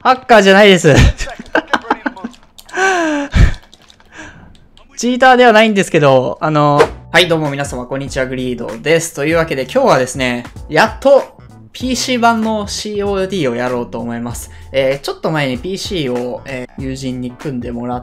ハッカーじゃないです。チーターではないんですけど、はい、どうも皆様、こんにちは、グリードです。というわけで、今日はですね、やっと、PC 版の COD をやろうと思います。ちょっと前に PC を、友人に組んでもらって、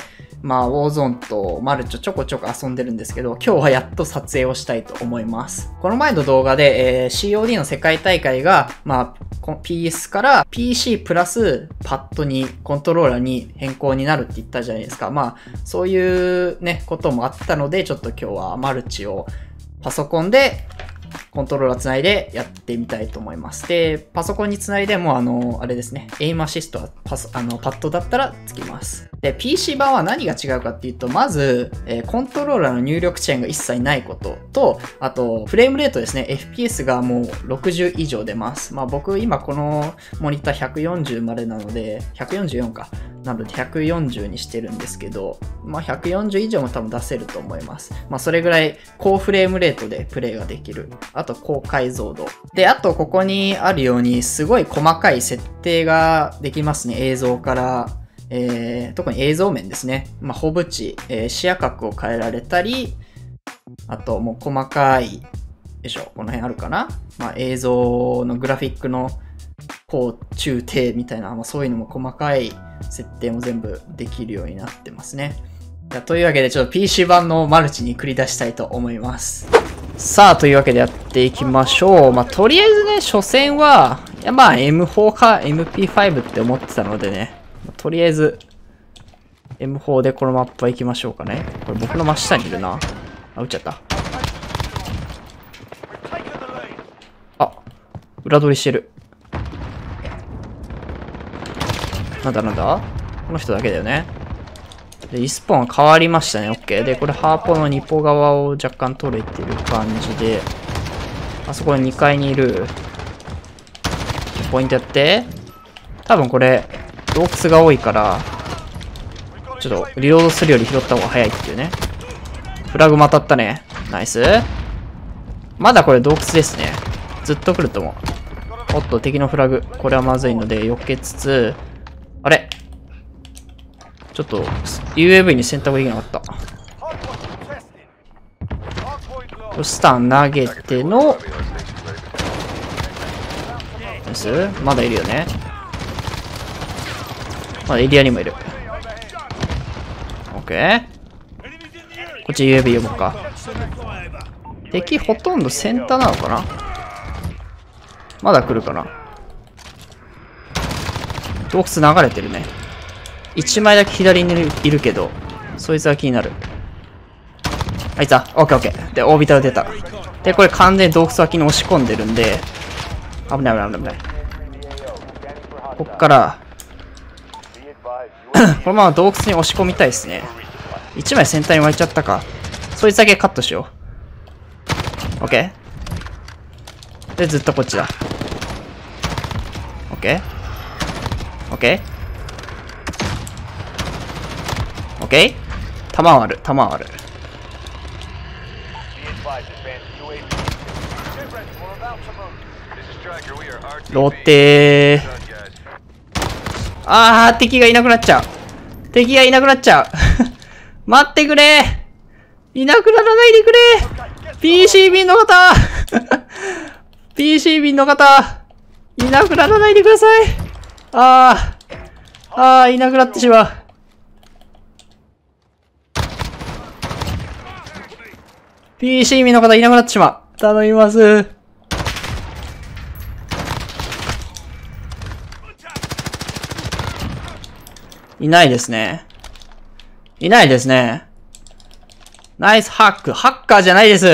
まあ、ウォーゾーンとマルチをちょこちょこ遊んでるんですけど、今日はやっと撮影をしたいと思います。この前の動画で、COD の世界大会が、まあ、PS から PC プラスパッドに、コントローラーに変更になるって言ったじゃないですか。まあ、そういうね、こともあったので、ちょっと今日はマルチをパソコンでコントローラーつないでやってみたいと思います。で、パソコンにつないでもあれですね、エイムアシストはパッドだったらつきます。で、PC 版は何が違うかっていうと、まず、コントローラーの入力遅延が一切ないことと、あと、フレームレートですね、FPS がもう60以上出ます。まあ僕、今このモニター140までなので、144か。なので140にしてるんですけど、まあ140以上も多分出せると思います。まあそれぐらい高フレームレートでプレイができる。あと高解像度。で、あとここにあるようにすごい細かい設定ができますね。映像から。特に映像面ですね。まあホブ値、視野角を変えられたり、あともう細かい、この辺あるかな？まあ映像のグラフィックの高中低みたいな、まあそういうのも細かい設定も全部できるようになってますね。というわけでちょっと PC 版のマルチに繰り出したいと思います。さあ、というわけでやっていきましょう。まあとりあえずね、初戦は、まあ M4 か MP5 って思ってたのでね、とりあえず M4 でこのマップは行きましょうかね。これ僕の真下にいるな。あ、撃っちゃった。あ、裏取りしてる。なんだこの人だけだよね。で、リスポーン変わりましたね。OK。で、これハーポのニポ側を若干取れてる感じで、あそこに2階にいる。ポイントやって。多分これ、洞窟が多いから、ちょっとリロードするより拾った方が早いっていうね。フラグも当たったね。ナイス。まだこれ洞窟ですね。ずっと来ると思う。おっと、敵のフラグ。これはまずいので避けつつ、あれちょっと UAV に選択できなかった。スタン投げてのまだいるよね。まだエリアにもいる。OK。こっち UAV 呼ぼうか。敵ほとんどセンターなのかな。まだ来るかな。洞窟流れてるね。1枚だけ左にいるけど、そいつは気になる。あいつは、オッケーオッケー。で、オービタル出た。で、これ完全に洞窟脇に押し込んでるんで、危ない。こっから、このまま洞窟に押し込みたいですね。1枚先端に割れちゃったか。そいつだけカットしよう。オッケー。で、ずっとこっちだ。オッケー。オッケー。オッケー。弾はある。ローテー。あー、敵がいなくなっちゃう。待ってくれ。いなくならないでくれ。PC 便の方PC 便の方いなくならないでください。いなくなってしまう。PC 便の方いなくなってしまう。頼みます。いないですね。ナイスハック。ハッカーじゃないです。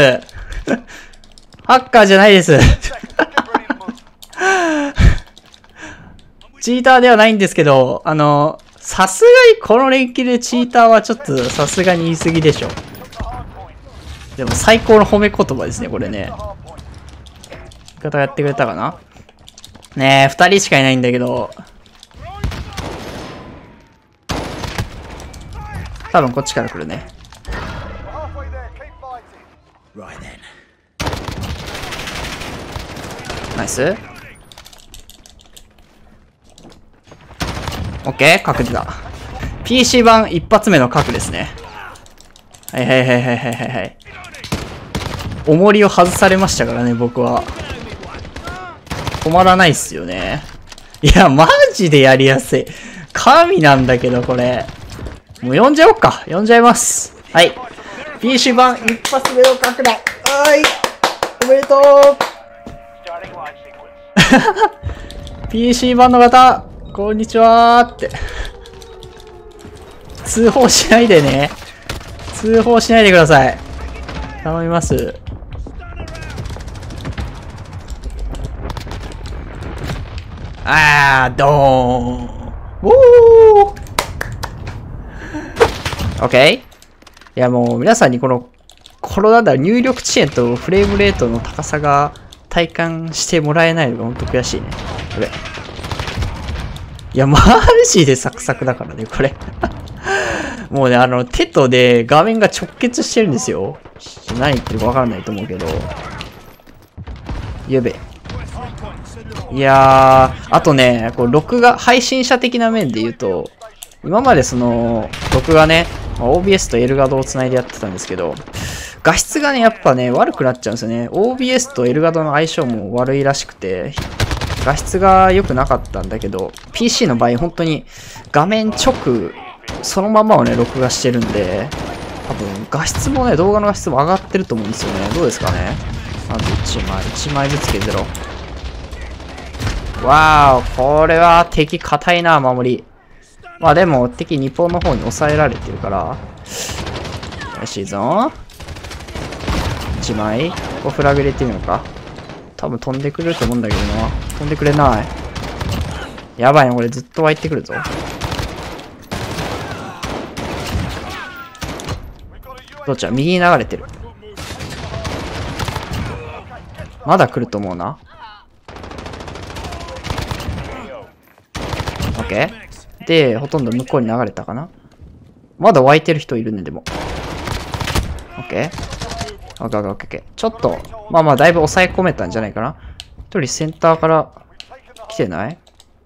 チーターではないんですけど、さすがにこの連携でチーターはちょっとさすがに言い過ぎでしょ。でも最高の褒め言葉ですね、これね。味方がやってくれたかな。ねえ、2人しかいないんだけど。多分こっちから来るね。ナイス。 オッケー、角出た。PC 版一発目の角ですね。はいはいはいはいはいはい。重りを外されましたからね、僕は。止まらないっすよね。いや、マジでやりやすい。神なんだけど、これ。もう呼んじゃおっか。呼んじゃいます。はい。PC 版一発目の角だ。はい。おめでとうPC 版の方、こんにちはーって。通報しないでね。通報しないでください。頼みます。あー、ドーン。おー OK? いやもう皆さんにこのなんだ入力遅延とフレームレートの高さが体感してもらえないのがほんと悔しいね。これ。いや、マジでサクサクだからね、これ。もうね、手とで画面が直結してるんですよ。何言ってるかわからないと思うけど。やべ。いやー、あとね、こう録画、配信者的な面で言うと、今まで録画ね、OBS とエルガドを繋いでやってたんですけど、画質がね、やっぱね、悪くなっちゃうんですよね。OBS とエルガドの相性も悪いらしくて、画質が良くなかったんだけど、PC の場合、本当に画面直、そのままをね、録画してるんで、多分、画質もね、動画の画質も上がってると思うんですよね。どうですかね。まず1枚ずつ削ろう。わー、これは敵硬いな、守り。まあでも、敵日本の方に抑えられてるから、よしいぞ。1枚。ここフラグ入れてみようか。多分飛んでくれると思うんだけどな。飛んでくれない。やばいな、これずっと湧いてくるぞ。どっちだ？右に流れてる。まだ来ると思うな。オッケー。で、ほとんど向こうに流れたかな。まだ湧いてる人いるね、でも。オッケー。オッケーオッケーオッケー。ちょっと、まあまあ、だいぶ抑え込めたんじゃないかな。一人センターから来てない？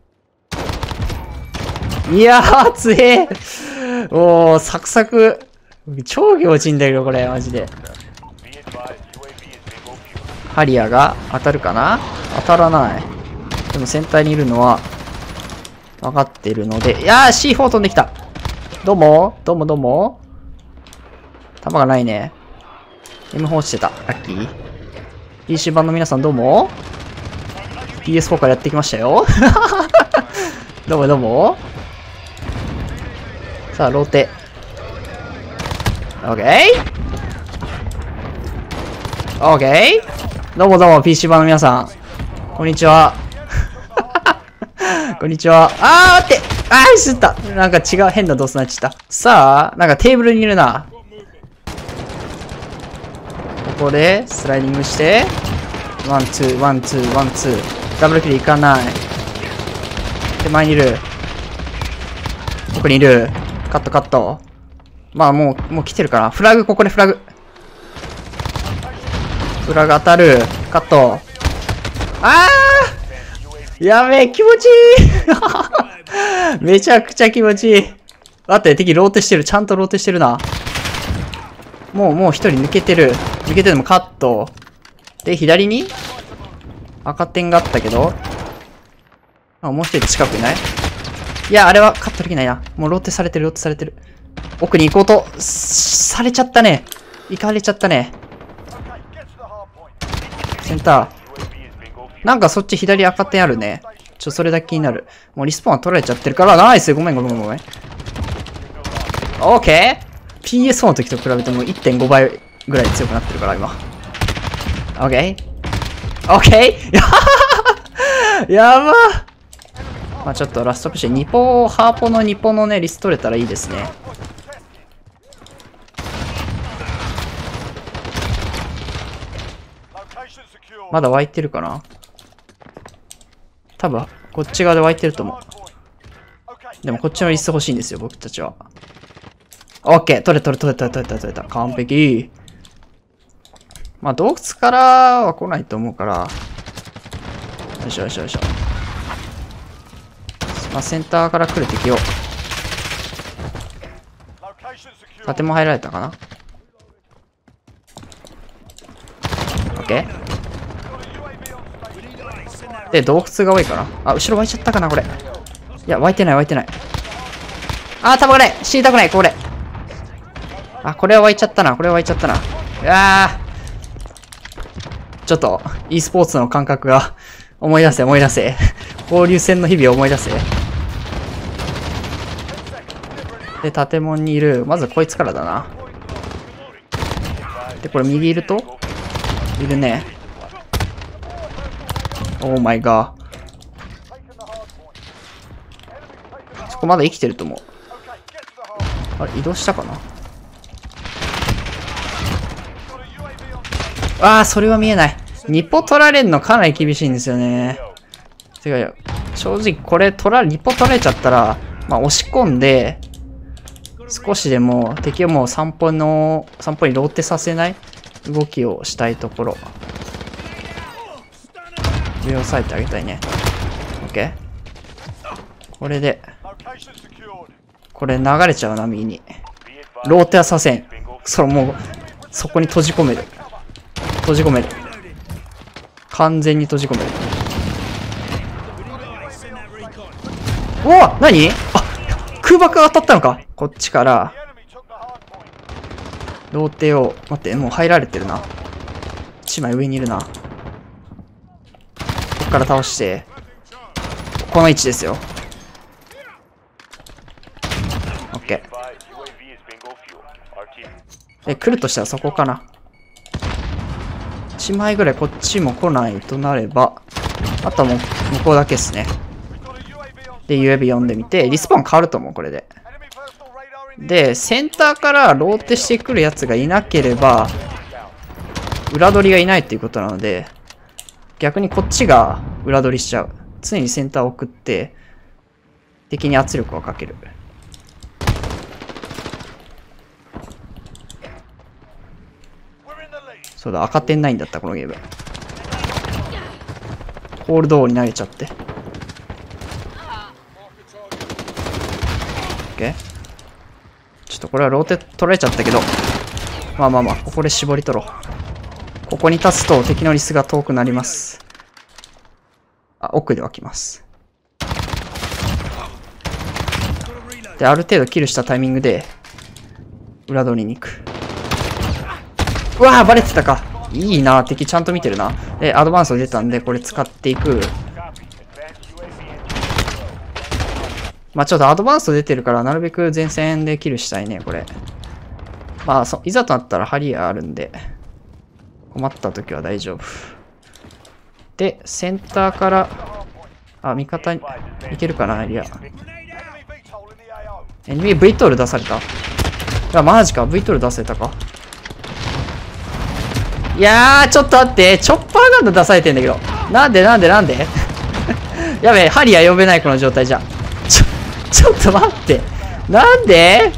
いやー、強え。おー、サクサク。超強靭だけど、これ、マジで。ハリアーが当たるかな？当たらない。でも先端にいるのは、分かってるので、いやー、C4 飛んできた。どうもどうもどうも弾がないね。M4 落ちてた。ラッキー。PC 版の皆さんどうも ?PS4 からやってきましたよ。どうもどうもさあ、ローテ。オッケーオッケーどうもどうも、PC 版の皆さん。こんにちは。こんにちは。あー待って知ったなんか違う変な動作になっちゃった。さあ、なんかテーブルにいるな。ここで、スライディングして、ワン、ツー、ワン、ツー、ワン、ツー。ダブルキルいかない。手前にいる。奥にいる。カットカット。まあもう来てるかな。フラグ、ここでフラグ。フラグ当たる。カット。やべえ、気持ちいいめちゃくちゃ気持ちいい。待って、敵ローテしてる。ちゃんとローテしてるな。もう一人抜けてる。抜けてるのもカット。で、左に赤点があったけど。もう一人近くいない？いや、あれはカットできないな。もうローテされてる、ローテされてる。奥に行こうと、されちゃったね。行かれちゃったね。センター。なんかそっち左赤点あるね。それだけ気になる。もうリスポーンは取られちゃってるから、ナイス！ごめん。オッケー !PS4 の時と比べても 1.5 倍ぐらい強くなってるから、今。オッケーやばまあちょっとラストプッシュ、ハーポの2ポのね、リス取れたらいいですね。まだ湧いてるかな？多分、こっち側で湧いてると思う。でもこっちのリス欲しいんですよ、僕たちは。オッケー取れた。完璧。まあ洞窟からは来ないと思うから。よいしょ。 まあ、センターから来る敵を。建物入られたかな。オッケー。で、洞窟が多いから。あ、後ろ湧いちゃったかな、これ。いや、湧いてない、湧いてない。あー、弾がない。死にたくない、これ。あ、これは湧いちゃったな、これは湧いちゃったな。うわー。ちょっと、e スポーツの感覚が、思い出せ、思い出せ。交流戦の日々を思い出せ。で、建物にいる。まずこいつからだな。で、これ右いるといるね。オーマイガー。そこまだ生きてると思う。あれ、移動したかな。ああ、それは見えない。ニポ取られるのかなり厳しいんですよね。てか、正直これニポ取られちゃったら、まあ押し込んで、少しでも敵をもう散歩にローテさせない動きをしたいところ。上を押さえてあげたいね。OK。これで、これ流れちゃうな、右に。ローテはさせん。もう、そこに閉じ込める。閉じ込める。完全に閉じ込める。おお、何？あ、空爆が当たったのか。こっちから、ローテを、待って、もう入られてるな。1枚上にいるな。こっから倒して、この位置ですよ。OK。で、来るとしたらそこかな。1枚ぐらいこっちも来ないとなれば、あとはもう向こうだけですね。で、UAV 読んでみて、リスポーン変わると思う、これで。で、センターからローテしてくるやつがいなければ、裏取りがいないっていうことなので、逆にこっちが裏取りしちゃう。常にセンターを送って、敵に圧力をかける。そうだ、赤点ないんだった、このゲーム。ホールドに投げちゃって。OK。ちょっとこれはローテ取られちゃったけど、まあまあまあ、ここで絞り取ろう。ここに立つと敵のリスが遠くなります。あ、奥で湧きます。で、ある程度キルしたタイミングで、裏取りに行く。うわぁ、バレてたか。いいな、敵ちゃんと見てるな。で、アドバンス出たんで、これ使っていく。まあちょっとアドバンス出てるから、なるべく前線でキルしたいね、これ。まあ、いざとなったらハリアーあるんで、困った時は大丈夫。で、センターから、あ、味方にいけるかな、エリア。NB、V トール出された？いや、マジか、V トール出されたか。いやー、ちょっと待って、チョッパーガンド出されてんだけど。なんでやべえ、ハリアー呼べない、この状態じゃ。ちょっと待って。なんで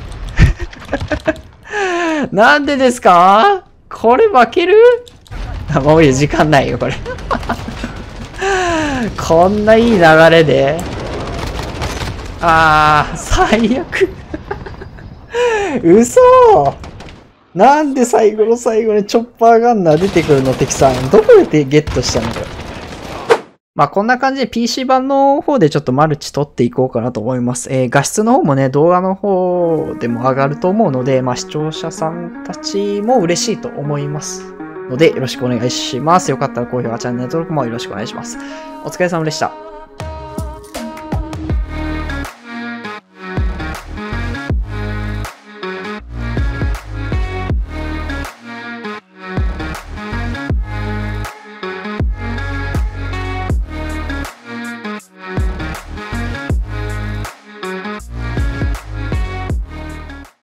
なんでですか？これ負ける？もういい、時間ないよ、これ。こんないい流れで。最悪。嘘！なんで最後の最後にチョッパーガンナー出てくるの、敵さん。どこでゲットしたのこれ。まあこんな感じで PC 版の方でちょっとマルチ取っていこうかなと思います。画質の方もね、動画の方でも上がると思うので、まあ視聴者さんたちも嬉しいと思いますので、よろしくお願いします。よかったら高評価、チャンネル登録もよろしくお願いします。お疲れ様でした。